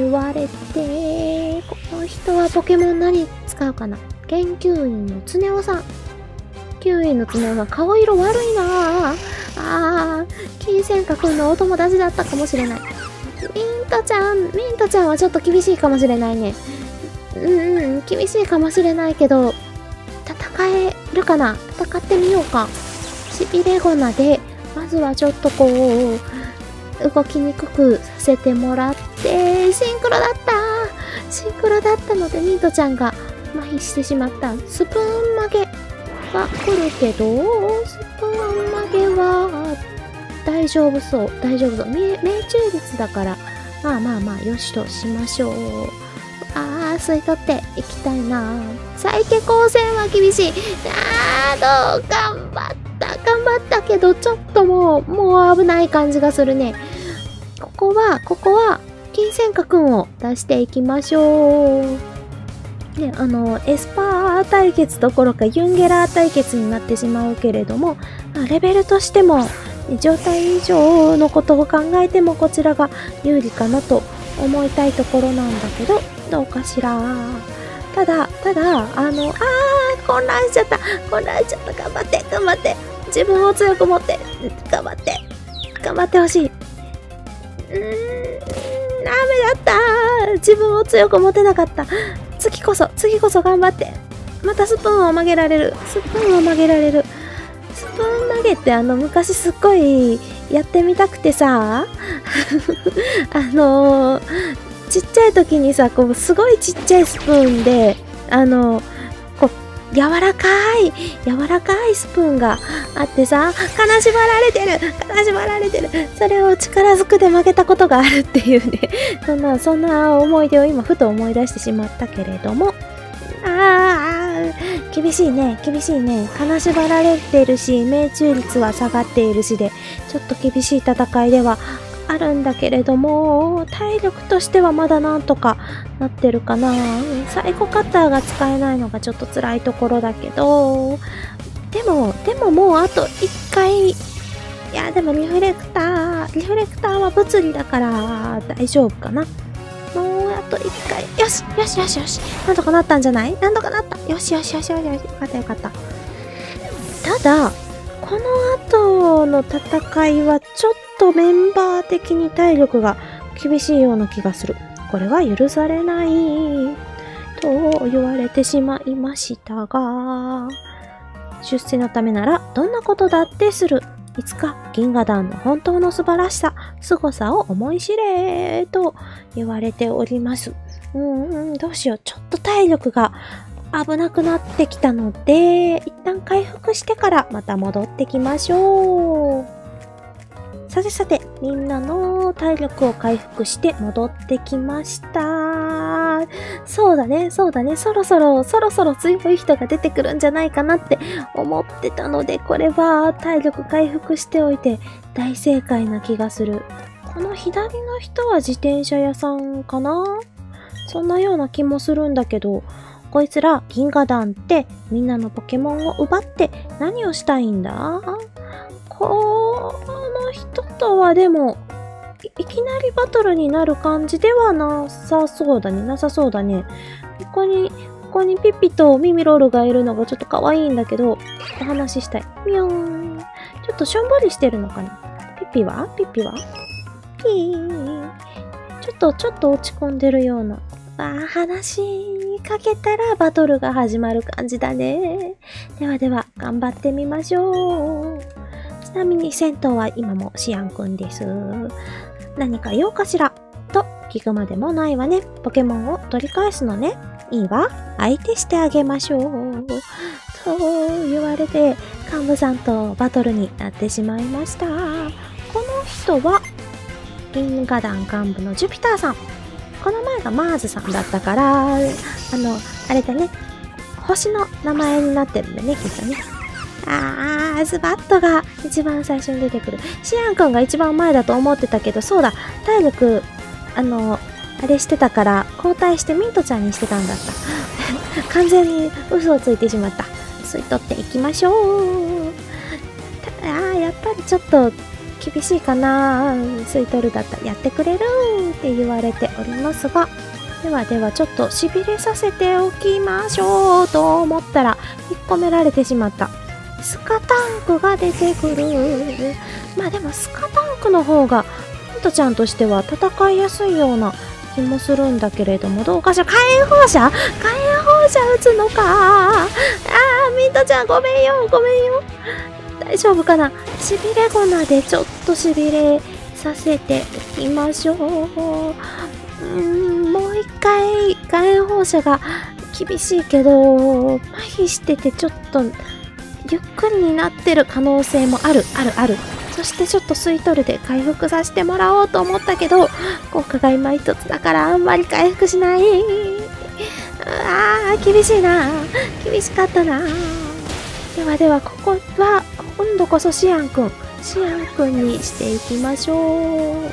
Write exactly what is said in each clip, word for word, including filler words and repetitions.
言われて、この人はポケモン何使うかな。研究員のつねおさん。研究員のつねおさん、顔色悪いなぁ。あー、金銭閣くんのお友達だったかもしれない。ミントちゃん、ミントちゃんはちょっと厳しいかもしれないね。うんうん、厳しいかもしれないけど、戦えるかな。戦ってみようか。しびれゴナで、まずはちょっとこう、動きにくくさせてもらって、シンクロだったシンクロだったので、ミントちゃんが麻痺してしまった。スプーン曲げは来るけど、スプーン曲げは大丈夫そう。大丈夫そう。命中率だから、まあまあまあ、よしとしましょう。あー、吸い取っていきたいな。再起光線は厳しい。あー、どう頑張った。頑張ったけど、ちょっともう、もう危ない感じがするね。ここは、ここは、金銭閣くんを出していきましょう。ね、あの、エスパー対決どころかユンゲラー対決になってしまうけれども、まあ、レベルとしても、状態以上のことを考えてもこちらが有利かなと思いたいところなんだけど、どうかしら。ただ、ただ、あの、あー、混乱しちゃった。混乱しちゃった。頑張って、頑張って。自分を強く持って、頑張って。頑張ってほしい。うーん、ダメだった。自分を強く持てなかった。次こそ、次こそ頑張って。またスプーンを曲げられる。スプーンを曲げられる。スプーン投げってあの昔すっごいやってみたくてさあのー、ちっちゃい時にさこうすごいちっちゃいスプーンであのー、こう柔らかい柔らかいスプーンがあってさ、金縛られてる金縛られてるそれを力ずくで曲げたことがあるっていうねそんなそんな思い出を今ふと思い出してしまったけれども、あー、厳しいね、厳しいね。金縛られてるし、命中率は下がっているしで、ちょっと厳しい戦いではあるんだけれども、体力としてはまだなんとかなってるかな。サイコカッターが使えないのがちょっと辛いところだけど、でも、でももうあといっかい、いや、でもリフレクター、リフレクターは物理だから大丈夫かな。もうあといっかい。よしよしよしよし。なんとかなったんじゃない？なんとかなった。よしよしよしよしよし。よかったよかった。ただ、この後の戦いはちょっとメンバー的に体力が厳しいような気がする。これは許されないと言われてしまいましたが、出世のためならどんなことだってする。いつか銀河団の本当の素晴らしさ、凄さを思い知れと言われております。うんうん、どうしよう。ちょっと体力が危なくなってきたので、一旦回復してからまた戻ってきましょう。さてさて、みんなの体力を回復して戻ってきました。そうだね、そうだね、そろそろ、そろそろ強い人が出てくるんじゃないかなって思ってたので、これは体力回復しておいて大正解な気がする。この左の人は自転車屋さんかな？そんなような気もするんだけど、こいつら銀河団ってみんなのポケモンを奪って何をしたいんだ？この人とはでも、い, いきなりバトルになる感じではなさそうだね、なさそうだね。ここに、ここにピッピとミミロールがいるのがちょっと可愛いんだけど、お話ししたい。みょーん。ちょっとしょんぼりしてるのかな？ピッピはピッピはピー。ちょっと、ちょっと落ち込んでるような。あー、話しかけたらバトルが始まる感じだね。ではでは、頑張ってみましょう。ちなみに銭湯は今もシアンくんです。何か用かしらと聞くまでもないわね。ポケモンを取り返すのね。いいわ。相手してあげましょう。と言われて、幹部さんとバトルになってしまいました。この人は、銀河団幹部のジュピターさん。この前がマーズさんだったから、あの、あれだね。星の名前になってるんだね、きっとね。あー、ズバットが一番最初に出てくる。シアンくんが一番前だと思ってたけど、そうだ、体力、あの、あれしてたから、交代してミントちゃんにしてたんだった。完全に嘘をついてしまった。吸い取っていきましょう。あー、やっぱりちょっと、 厳しいかな。スイートルだったらやってくれるって言われておりますが、ではではちょっと痺れさせておきましょうと思ったら引っ込められてしまった。スカタンクが出てくる。まあでもスカタンクの方がミントちゃんとしては戦いやすいような気もするんだけれども、どうかしら。火炎放射火炎放射打つのか。あー、ミントちゃんごめんよごめんよ。大丈夫かな。しびれ粉でちょっとしびれさせておきましょう。うーん、もう一回火炎放射が厳しいけど、麻痺しててちょっとゆっくりになってる可能性もあるあるある。そしてちょっとスイトルで回復させてもらおうと思ったけど、効果が今一つだからあんまり回復しない。あー、厳しいな。厳しかったな。ではでは、ここは今度こそシアンくんシアンくんにしていきましょう。う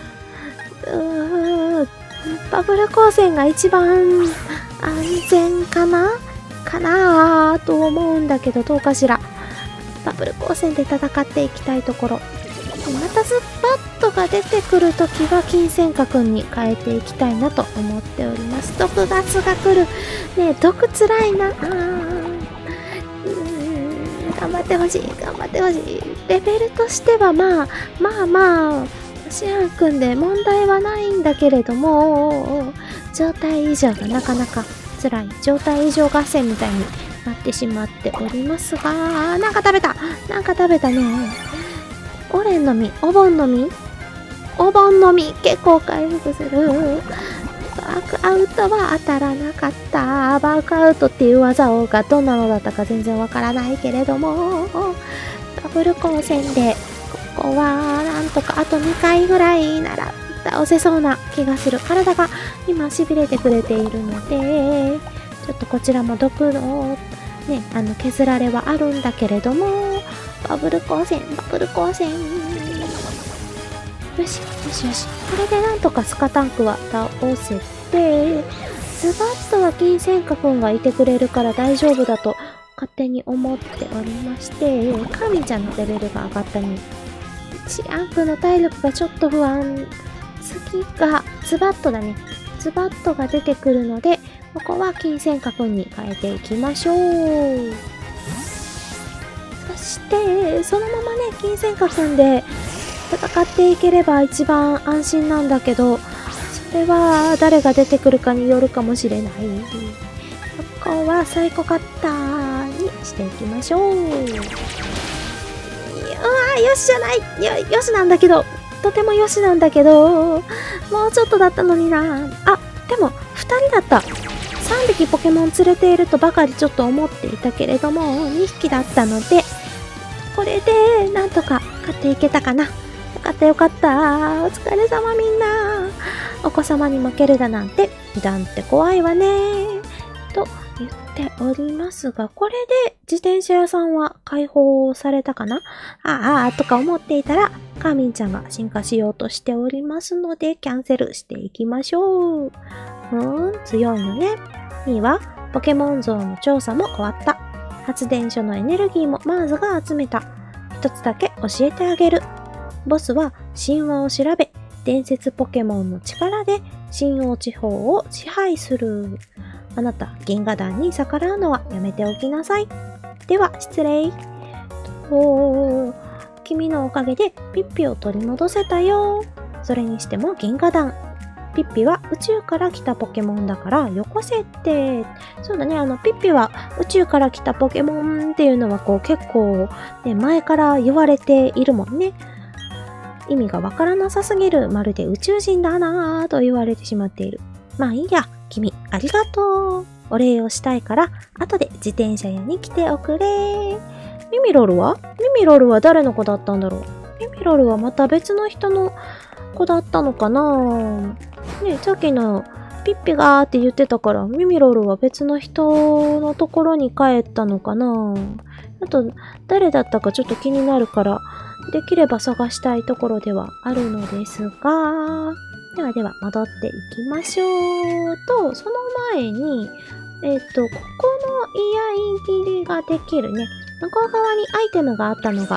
ーん、バブル光線が一番安全かなかなーと思うんだけど、どうかしら。バブル光線で戦っていきたいところ。またズッパットが出てくるときは金銭花くんに変えていきたいなと思っております。毒ガスが来る。ねえ、毒つらいな。あー、うーん、頑張ってほしい。頑張ってほしい。レベルとしてはまあ、まあまあ、シアンくんで問題はないんだけれども、状態異常がなかなか辛い。状態異常合戦みたいになってしまっておりますが、なんか食べたなんか食べたね。オレンの実、お盆の実お盆の実、結構回復する。バークアウトは当たらなかった。バークアウトっていう技がどんなのだったか全然わからないけれども、ダブル光線で、ここはなんとかあとにかいぐらいなら倒せそうな気がする。体が今痺れてくれているので、ちょっとこちらも毒のね、あの削られはあるんだけれども、バブル光線、バブル光線。よし、よしよし。これでなんとかスカタンクは倒せて、ズバッとは金銭花くんがいてくれるから大丈夫だと勝手に思っておりまして、カーミンちゃんのレベルが上がったに、シアンくんの体力がちょっと不安。次がズバッとだね。ズバッとが出てくるので、ここは金銭花くんに変えていきましょう。そして、そのままね、金銭花くんで戦っていければ一番安心なんだけど、それは誰が出てくるかによるかもしれない。ここはサイコカッターにしていきましょう。うわー、よしじゃない。よ、よしなんだけど、とてもよしなんだけど、もうちょっとだったのにな。あ、でもふたりだった。さんびきポケモン連れているとばかりちょっと思っていたけれども、にひきだったので、これでなんとか勝っていけたかな。よかったよかった。お疲れ様みんな。お子様に負けるだなんて、油断って怖いわね。と言っておりますが、これで自転車屋さんは解放されたかな。ああ、とか思っていたら、カーミンちゃんが進化しようとしておりますので、キャンセルしていきましょう。うーん、強いのね。にいは、ポケモン像の調査も終わった。発電所のエネルギーもマーズが集めた。一つだけ教えてあげる。ボスは神話を調べ、伝説ポケモンの力で神王地方を支配する。あなた、銀河団に逆らうのはやめておきなさい。では、失礼。おー、君のおかげでピッピを取り戻せたよ。それにしても銀河団。ピッピは宇宙から来たポケモンだからよこせって。そうだね、あの、ピッピは宇宙から来たポケモンっていうのはこう結構、ね、前から言われているもんね。意味がわからなさすぎる。まるで宇宙人だなぁと言われてしまっている。まあいいや、君、ありがとう。お礼をしたいから、後で自転車屋に来ておくれ。ミミロルはミミロルは誰の子だったんだろう。ミミロルはまた別の人の子だったのかな。ね、さっきのピッピがーって言ってたから、ミミロルは別の人のところに帰ったのかな。あと、誰だったかちょっと気になるから、できれば探したいところではあるのですが、ではでは戻っていきましょうと、その前に、えっと、ここの居合切りができるね。向こう側にアイテムがあったのが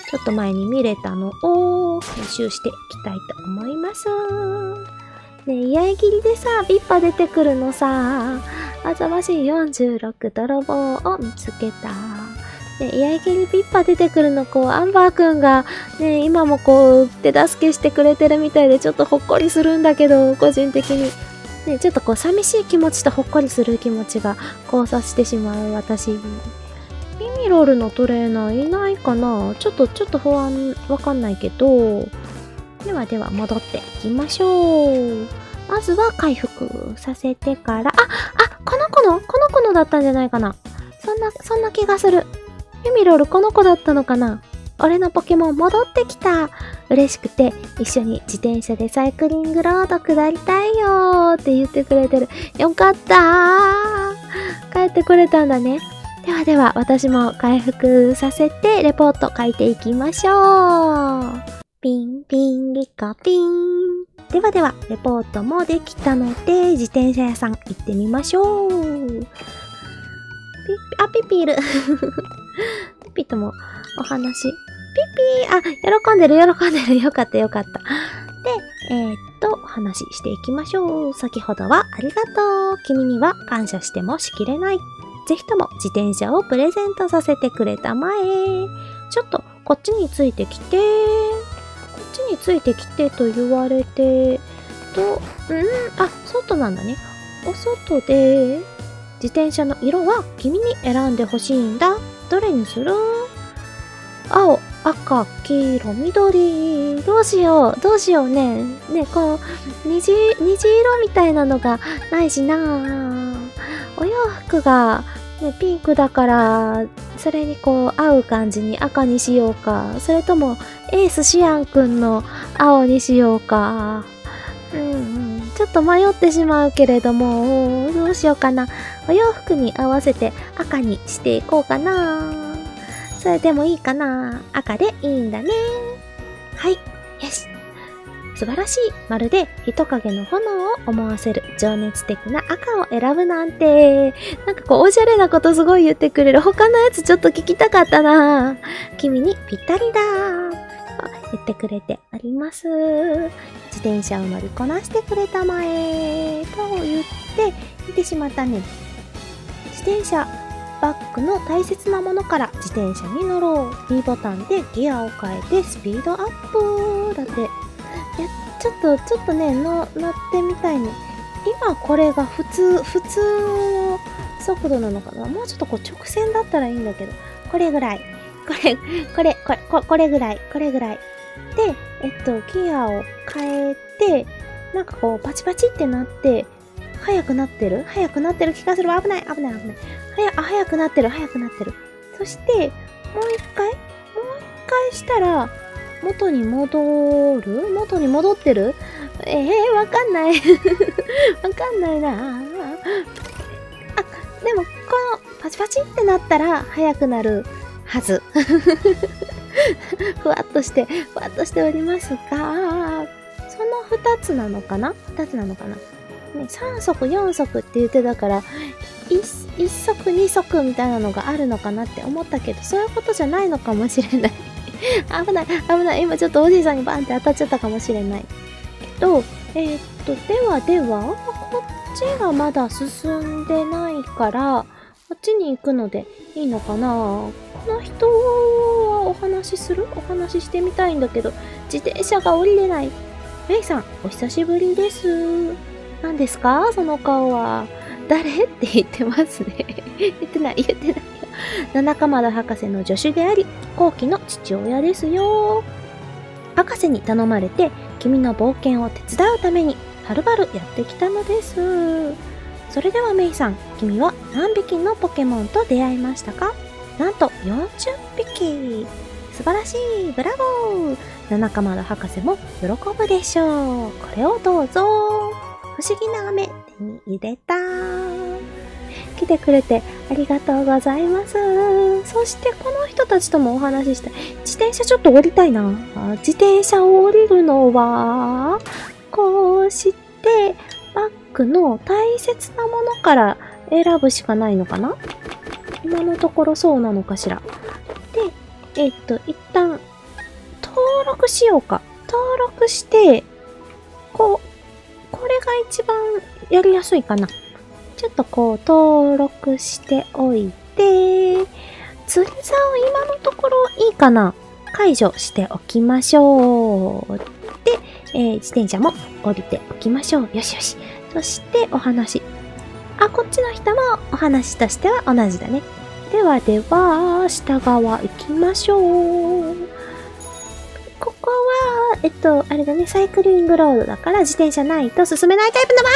ちょっと前に見れたのを編集していきたいと思います。ねえ、居合切りでさ、ビッパ出てくるのさ、あざましいよんじゅうろく泥棒を見つけた。ね、居合切りビッパ出てくるの、こう、アンバーくんが、ね、今もこう、手助けしてくれてるみたいで、ちょっとほっこりするんだけど、個人的に。ね、ちょっとこう、寂しい気持ちとほっこりする気持ちが交差してしまう私。ミミロルのトレーナーいないかな？ちょっと、ちょっと不安、わかんないけど。ではでは、戻っていきましょう。まずは回復させてから、あ、あ、この子の、この子のだったんじゃないかな。そんな、そんな気がする。ミミロルこの子だったのかな？俺のポケモン戻ってきた。嬉しくて一緒に自転車でサイクリングロード下りたいよーって言ってくれてる。よかったー。帰ってくれたんだね。ではでは私も回復させてレポート書いていきましょう。ピンピンリカピン。ではではレポートもできたので自転車屋さん行ってみましょう。ピあ、ピピール。ピピともお話。ピピーあ、喜んでる喜んでる。よかったよかった。で、えー、っと、お話ししていきましょう。先ほどはありがとう。君には感謝してもしきれない。ぜひとも自転車をプレゼントさせてくれたまえ。ちょっとこっちについてきて。こっちについてきてと言われて、と、うん、あ、外なんだね。お外で、自転車の色は君に選んでほしいんだ。どれにする？青、赤、黄色、緑。どうしよう、どうしようね。ね、こう、虹、虹色みたいなのがないしな。お洋服が、ね、ピンクだから、それにこう、合う感じに赤にしようか。それとも、エースシアンくんの青にしようか。うんうん。ちょっと迷ってしまうけれども、どうしようかな。お洋服に合わせて赤にしていこうかな。それでもいいかな。赤でいいんだね。はい。よし。素晴らしい。まるで人影の炎を思わせる情熱的な赤を選ぶなんて。なんかこうおしゃれなことすごい言ってくれる。他のやつちょっと聞きたかったな。君にぴったりだ。言ってくれてあります。自転車を乗りこなしてくれたまえ。と言って見てしまったね。自転車。バックの大切なものから自転車に乗ろう。B ボタンでギアを変えてスピードアップ。だって。いや、ちょっと、ちょっとね、の乗ってみたいね。今これが普通、普通の速度なのかな。もうちょっとこう直線だったらいいんだけど。これぐらい。これ、これ、これ、ここれぐらい。これぐらい。で、えっと、ギアを変えて、なんかこう、パチパチってなって、速くなってる速くなってる気がする。危ない危ない危ない。はや、あ、速くなってる速くなってる。そして、もう一回もう一回したら、元に戻る元に戻ってるええー、わかんない。わかんないな。あ、でも、この、パチパチってなったら、速くなるはず。ふわっとして、ふわっとしておりますが、その二つなのかな二つなのかなね、さん足よん足って言ってたから、いち足に足みたいなのがあるのかなって思ったけど、そういうことじゃないのかもしれない。危ない、危ない。今ちょっとおじいさんにバンって当たっちゃったかもしれない。けど、えー、っと、ではでは、こっちがまだ進んでないから、こっちに行くのでいいのかな？この人はお話しする？お話ししてみたいんだけど、自転車が降りれない。メイさん、お久しぶりです。何ですかその顔は。誰って言ってますね。言ってない、言ってないよ。七鎌田博士の助手であり、後期の父親ですよ。博士に頼まれて、君の冒険を手伝うために、はるばるやってきたのです。それではメイさん、君は何匹のポケモンと出会いましたか？なんとよんじゅっぴき。素晴らしい。ブラボー。七鎌田博士も喜ぶでしょう。これをどうぞ。不思議な飴手に入れた。来てくれてありがとうございます。そしてこの人たちともお話ししたい。自転車ちょっと降りたいな。自転車を降りるのは、こうしてバッグの大切なものから選ぶしかないのかな？今のところそうなのかしら。で、えっと、一旦録しようか。登録して、こう、これが一番やりやすいかな。ちょっとこう、登録しておいて、釣り竿今のところいいかな。解除しておきましょう。で、えー、自転車も降りておきましょう。よしよし。そしてお話。あ、こっちの人もお話としては同じだね。ではでは、下側行きましょう。ここは、えっと、あれだね、サイクリングロードだから自転車ないと進めないタイプの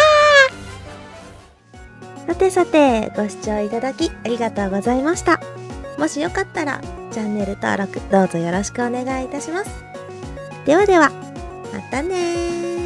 わー。さてさて、ご視聴いただきありがとうございました。もしよかったら、チャンネル登録どうぞよろしくお願いいたします。ではでは、またねー。